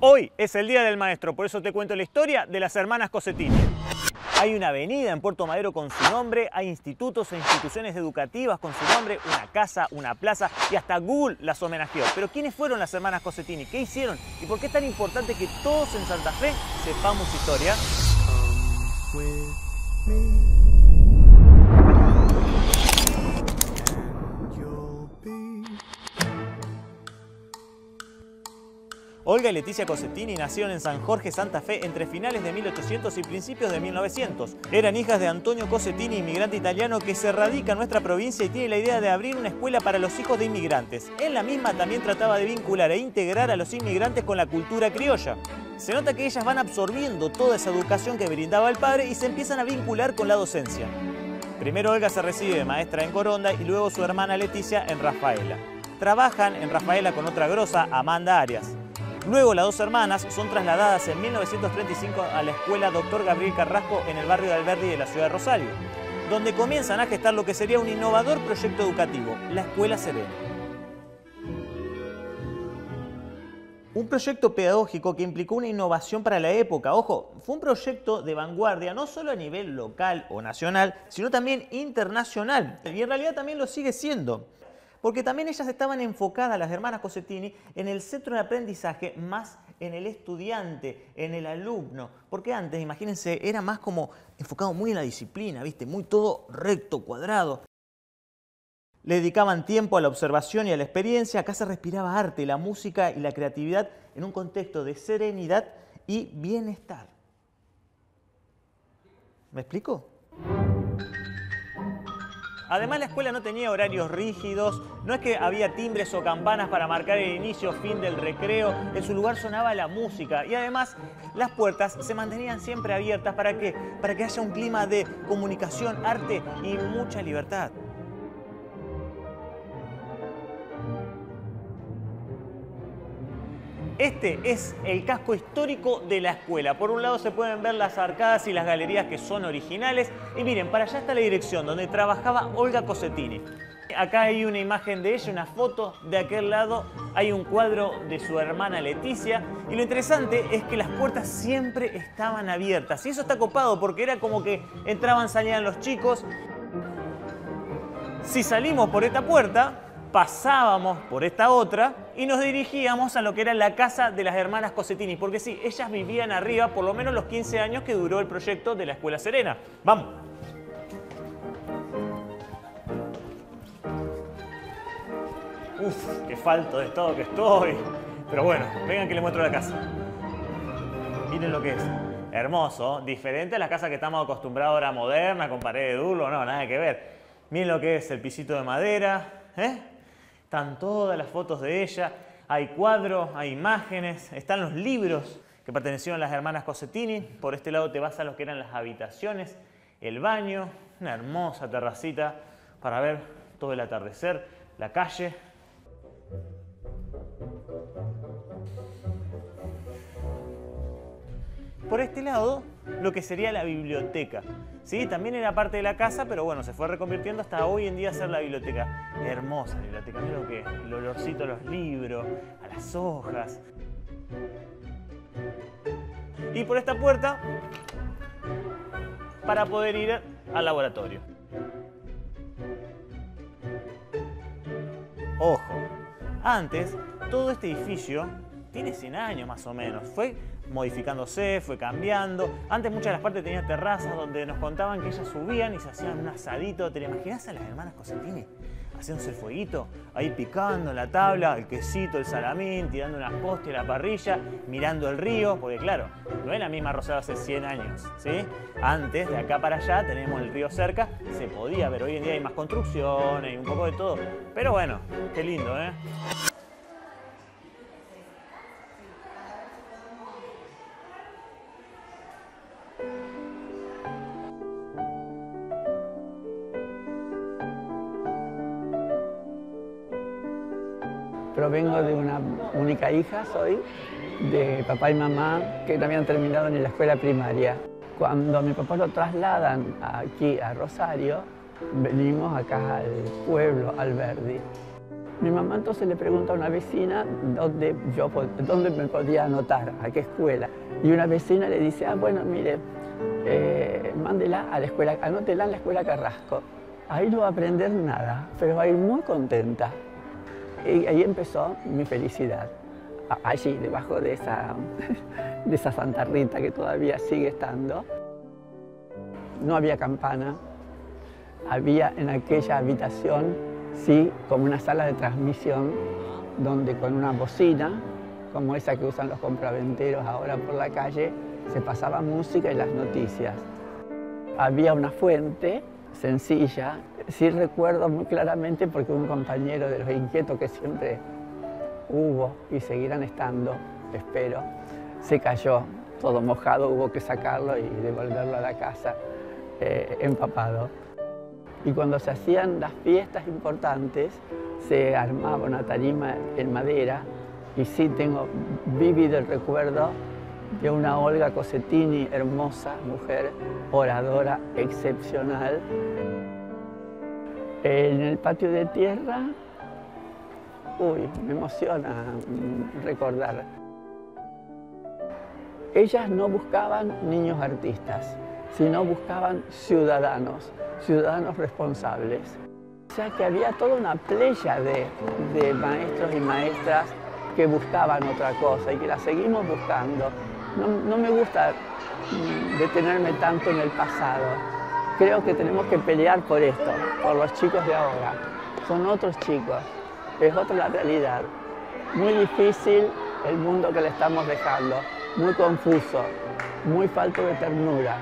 Hoy es el Día del Maestro, por eso te cuento la historia de las hermanas Cossetini. Hay una avenida en Puerto Madero con su nombre, hay institutos e instituciones educativas con su nombre, una casa, una plaza y hasta Google las homenajeó. Pero ¿quiénes fueron las hermanas Cossetini? ¿Qué hicieron? ¿Y por qué es tan importante que todos en Santa Fe sepamos su historia? Olga y Leticia Cossetini nacieron en San Jorge, Santa Fe, entre finales de 1800 y principios de 1900. Eran hijas de Antonio Cossetini, inmigrante italiano que se radica en nuestra provincia y tiene la idea de abrir una escuela para los hijos de inmigrantes. En la misma también trataba de vincular e integrar a los inmigrantes con la cultura criolla. Se nota que ellas van absorbiendo toda esa educación que brindaba el padre y se empiezan a vincular con la docencia. Primero Olga se recibe de maestra en Coronda y luego su hermana Leticia en Rafaela. Trabajan en Rafaela con otra grosa, Amanda Arias. Luego las dos hermanas son trasladadas en 1935 a la escuela Dr. Gabriel Carrasco en el barrio de Alberdi de la ciudad de Rosario, donde comienzan a gestar lo que sería un innovador proyecto educativo, la Escuela Serena. Un proyecto pedagógico que implicó una innovación para la época. Ojo, fue un proyecto de vanguardia no solo a nivel local o nacional, sino también internacional. Y en realidad también lo sigue siendo. Porque también ellas estaban enfocadas, las hermanas Cossetini, en el centro de aprendizaje, más en el estudiante, en el alumno. Porque antes, imagínense, era más como enfocado muy en la disciplina, ¿viste? Muy todo recto, cuadrado. Le dedicaban tiempo a la observación y a la experiencia. Acá se respiraba arte, la música y la creatividad en un contexto de serenidad y bienestar. ¿Me explico? Además, la escuela no tenía horarios rígidos, no es que había timbres o campanas para marcar el inicio o fin del recreo, en su lugar sonaba la música y además las puertas se mantenían siempre abiertas. ¿Para qué? Para que haya un clima de comunicación, arte y mucha libertad. Este es el casco histórico de la escuela. Por un lado se pueden ver las arcadas y las galerías que son originales. Y miren, para allá está la dirección donde trabajaba Olga Cossetini. Acá hay una imagen de ella, una foto. De aquel lado hay un cuadro de su hermana Leticia. Y lo interesante es que las puertas siempre estaban abiertas. Y eso está copado porque era como que entraban, salían los chicos. Si salimos por esta puerta, pasábamos por esta otra y nos dirigíamos a lo que era la casa de las hermanas Cossetini, porque sí, ellas vivían arriba por lo menos los 15 años que duró el proyecto de la Escuela Serena. ¡Vamos! Uf, qué falto de todo que estoy. Pero bueno, vengan que les muestro la casa. Miren lo que es. Hermoso, diferente a las casas que estamos acostumbrados ahora, moderna, con pared de dulo, no, nada que ver. Miren lo que es el pisito de madera, Están todas las fotos de ella, hay cuadros, hay imágenes, están los libros que pertenecieron a las hermanas Cossetini. Por este lado te vas a lo que eran las habitaciones, el baño, una hermosa terracita para ver todo el atardecer, la calle. Por este lado, lo que sería la biblioteca. ¿Sí? También era parte de la casa, pero bueno, se fue reconvirtiendo hasta hoy en día ser la biblioteca. Hermosa la biblioteca, mira lo que es, el olorcito a los libros, a las hojas. Y por esta puerta, para poder ir al laboratorio. Ojo, antes todo este edificio tiene 100 años más o menos, fue modificándose, fue cambiando. Antes muchas de las partes tenían terrazas donde nos contaban que ellas subían y se hacían un asadito. ¿Te lo imaginas a las hermanas Cossetini haciéndose el fueguito? Ahí picando en la tabla, el quesito, el salamín, tirando unas postres a la parrilla, mirando el río, porque claro, no es la misma Rosario hace 100 años, ¿sí? Antes, de acá para allá, tenemos el río cerca, se podía ver. Hoy en día hay más construcciones y un poco de todo. Pero bueno, qué lindo, ¿eh? Provengo de una única hija, soy, de papá y mamá que no habían terminado ni la escuela primaria. Cuando a mi papá lo trasladan aquí a Rosario, venimos acá al pueblo, Alberdi. Mi mamá entonces le pregunta a una vecina dónde me podía anotar, a qué escuela. Y una vecina le dice, bueno, mire, mándela a la escuela, anótela en la escuela Carrasco. Ahí no va a aprender nada, pero va a ir muy contenta. Y ahí empezó mi felicidad. Allí, debajo de esa Santa Rita que todavía sigue estando. No había campana, había en aquella habitación, sí, como una sala de transmisión, donde con una bocina, como esa que usan los compraventeros ahora por la calle, se pasaba música y las noticias. Había una fuente sencilla, sí recuerdo muy claramente porque un compañero de los inquietos que siempre hubo y seguirán estando, espero, se cayó todo mojado, hubo que sacarlo y devolverlo a la casa empapado. Y cuando se hacían las fiestas importantes, se armaba una tarima en madera y sí tengo vívido el recuerdo de una Olga Cosentini, hermosa mujer, oradora excepcional. En el patio de tierra, me emociona recordar. Ellas no buscaban niños artistas, sino buscaban ciudadanos responsables. O sea que había toda una playa de maestros y maestras que buscaban otra cosa y que la seguimos buscando. No me gusta detenerme tanto en el pasado. Creo que tenemos que pelear por esto, por los chicos de ahora. Son otros chicos, es otra la realidad. Muy difícil el mundo que le estamos dejando, muy confuso, muy falto de ternura.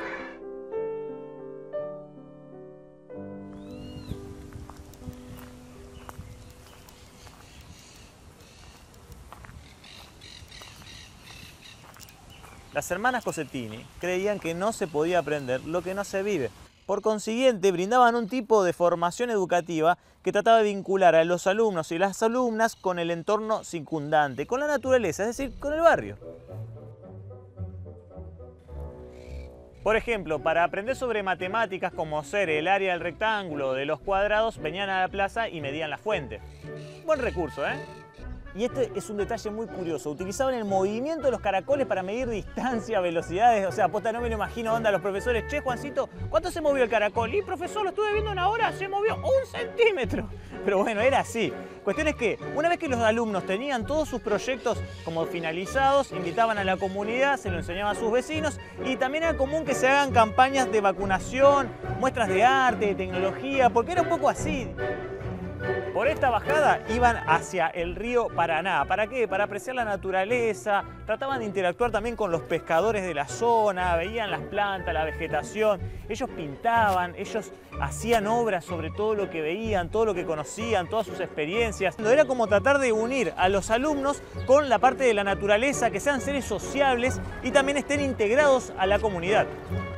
Las hermanas Cosentini creían que no se podía aprender lo que no se vive. Por consiguiente, brindaban un tipo de formación educativa que trataba de vincular a los alumnos y las alumnas con el entorno circundante, con la naturaleza, es decir, con el barrio. Por ejemplo, para aprender sobre matemáticas como ser el área del rectángulo o de los cuadrados, venían a la plaza y medían la fuente. Buen recurso, ¿eh? Y este es un detalle muy curioso. Utilizaban el movimiento de los caracoles para medir distancia, velocidades. O sea, posta, no me lo imagino, onda, los profesores. Che, Juancito, ¿cuánto se movió el caracol? Y profesor, lo estuve viendo una hora, se movió 1 centímetro. Pero bueno, era así. Cuestión es que una vez que los alumnos tenían todos sus proyectos como finalizados, invitaban a la comunidad, se lo enseñaban a sus vecinos y también era común que se hagan campañas de vacunación, muestras de arte, de tecnología, porque era un poco así. Por esta bajada iban hacia el río Paraná. ¿Para qué? Para apreciar la naturaleza, trataban de interactuar también con los pescadores de la zona, veían las plantas, la vegetación, ellos pintaban, ellos hacían obras sobre todo lo que veían, todo lo que conocían, todas sus experiencias. Era como tratar de unir a los alumnos con la parte de la naturaleza, que sean seres sociables y también estén integrados a la comunidad.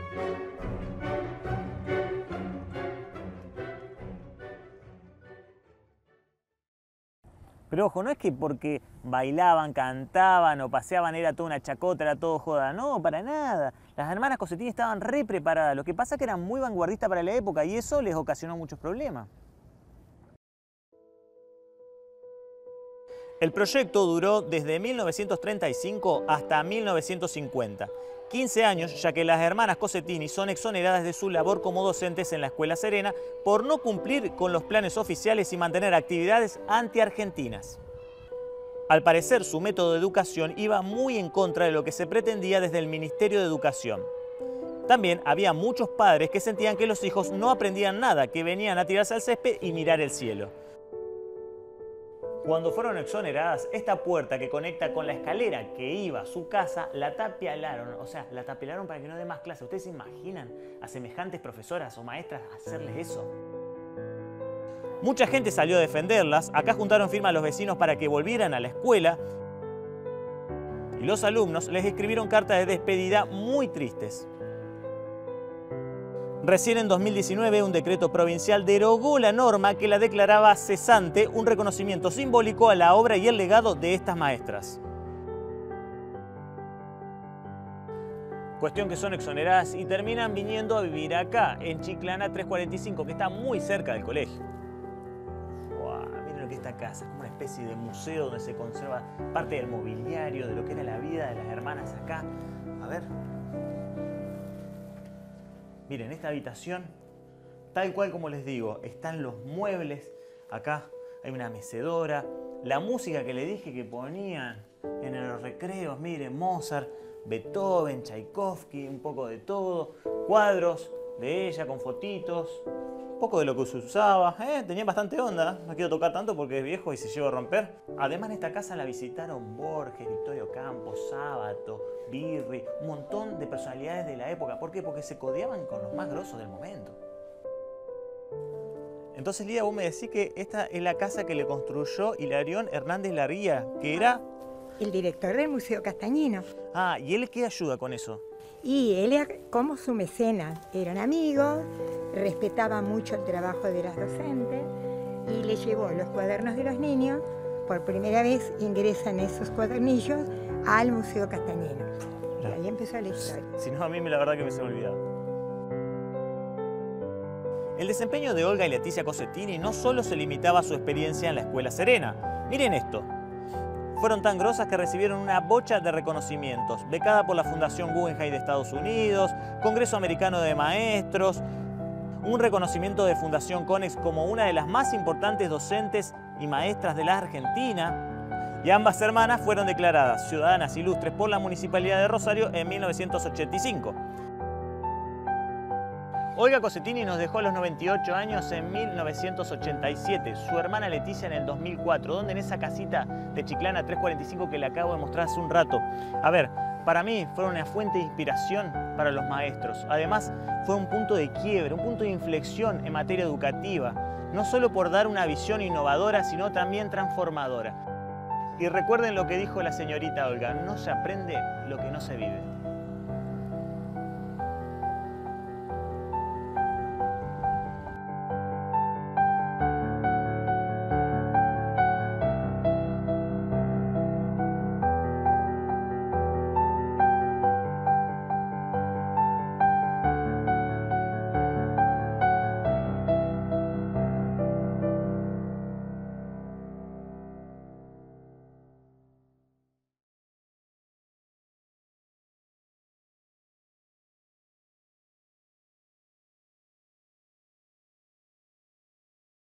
Pero ojo, no es que porque bailaban, cantaban o paseaban era toda una chacota, era todo joda. No, para nada. Las hermanas Cosentini estaban re preparadas. Lo que pasa es que eran muy vanguardistas para la época y eso les ocasionó muchos problemas. El proyecto duró desde 1935 hasta 1950. 15 años, ya que las hermanas Cosentini son exoneradas de su labor como docentes en la Escuela Serena por no cumplir con los planes oficiales y mantener actividades anti-argentinas. Al parecer, su método de educación iba muy en contra de lo que se pretendía desde el Ministerio de Educación. También había muchos padres que sentían que los hijos no aprendían nada, que venían a tirarse al césped y mirar el cielo. Cuando fueron exoneradas, esta puerta que conecta con la escalera que iba a su casa, la tapialaron. O sea, la tapialaron para que no dé más clases. ¿Ustedes se imaginan a semejantes profesoras o maestras hacerles eso? Mucha gente salió a defenderlas. Acá juntaron firmas los vecinos para que volvieran a la escuela. Y los alumnos les escribieron cartas de despedida muy tristes. Recién en 2019 un decreto provincial derogó la norma que la declaraba cesante, un reconocimiento simbólico a la obra y el legado de estas maestras. Cuestión que son exoneradas y terminan viniendo a vivir acá, en Chiclana 345, que está muy cerca del colegio. Wow, miren lo que es esta casa. Es como una especie de museo donde se conserva parte del mobiliario, de lo que era la vida de las hermanas acá. A ver. Miren, esta habitación, tal cual como les digo, están los muebles. Acá hay una mecedora. La música que le dije que ponían en los recreos, miren, Mozart, Beethoven, Tchaikovsky, un poco de todo. Cuadros de ella con fotitos. Un poco de lo que se usaba. Tenía bastante onda. No quiero tocar tanto porque es viejo y se llega a romper. Además, en esta casa la visitaron Borges, Victorio Campos, Sábato, Birri, un montón de personalidades de la época. ¿Por qué? Porque se codeaban con los más grosos del momento. Entonces, Lía, vos me decís que esta es la casa que le construyó Hilarión Hernández Larría, que era... El director del Museo Castañino. Ah, ¿y él qué ayuda con eso? Y él era como su mecenas. Eran amigos, respetaba mucho el trabajo de las docentes y le llevó los cuadernos de los niños. Por primera vez ingresan esos cuadernillos al Museo Castañino. Y ahí empezó la historia. Si no, a mí la verdad que me se me olvidaba. El desempeño de Olga y Leticia Cossettini no solo se limitaba a su experiencia en la Escuela Serena. Miren esto. Fueron tan grosas que recibieron una bocha de reconocimientos, becada por la Fundación Guggenheim de Estados Unidos, Congreso Americano de Maestros, un reconocimiento de Fundación Konex como una de las más importantes docentes y maestras de la Argentina, y ambas hermanas fueron declaradas ciudadanas ilustres por la Municipalidad de Rosario en 1985. Olga Cossettini nos dejó a los 98 años en 1987, su hermana Leticia en el 2004, donde en esa casita de Chiclana 345 que le acabo de mostrar hace un rato. A ver, para mí fueron una fuente de inspiración para los maestros. Además, fue un punto de quiebre, un punto de inflexión en materia educativa, no solo por dar una visión innovadora, sino también transformadora. Y recuerden lo que dijo la señorita Olga, no se aprende lo que no se vive.